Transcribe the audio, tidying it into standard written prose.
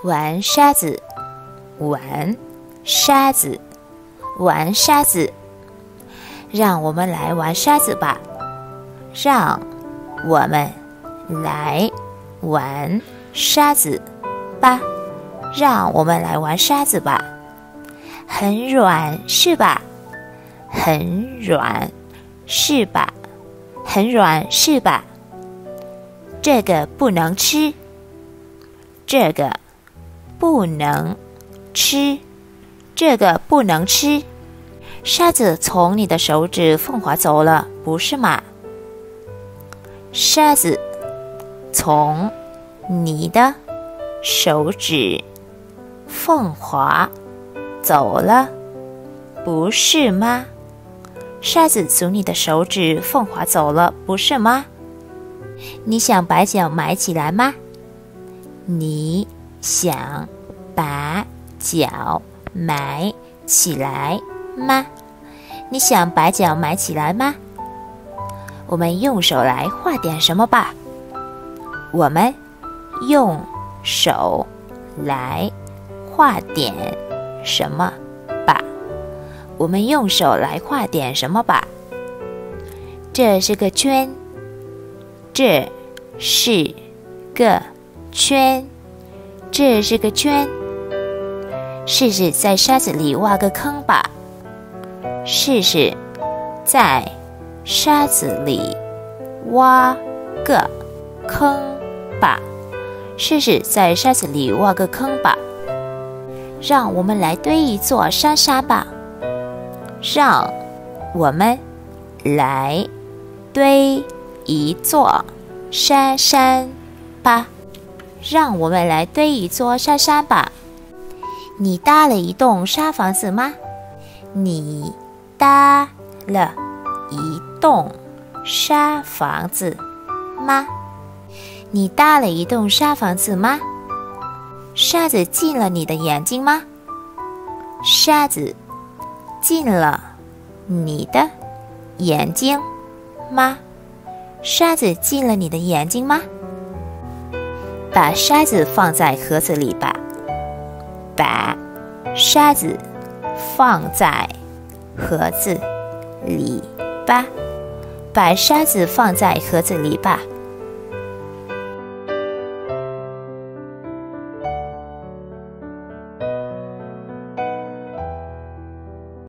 玩沙子，玩沙子，玩沙子。让我们来玩沙子吧，让我们来玩沙子吧，让我们来玩沙子吧。很软是吧？很软是吧？很软是吧？这个不能吃，这个不能吃，这个不能吃。沙子从你的手指缝滑走了，不是吗？沙子从你的手指缝滑走了，不是吗？沙子从你的手指缝滑走了，不是吗？你想把脚埋起来吗？你想把脚埋起来吗？你想把脚埋起来吗？我们用手来画点什么吧。我们用手来画点什么吧。我们用手来画点什么吧。这是个圈，这是个圈，这是个圈。试试在沙子里挖个坑吧。试试在沙子里挖个坑吧。试试在沙子里挖个坑吧。让我们来堆一座山山吧。让我们来堆一座山山吧。让我们来堆一座山山吧。你搭了一栋沙房子吗？你搭了一栋沙房子吗？你搭了一栋沙房子吗？沙子进了你的眼睛吗？沙子进了你的眼睛吗？沙子进了你的眼睛吗？把沙子放在盒子里吧。把沙子放在盒子里吧。把沙子放在盒子里吧。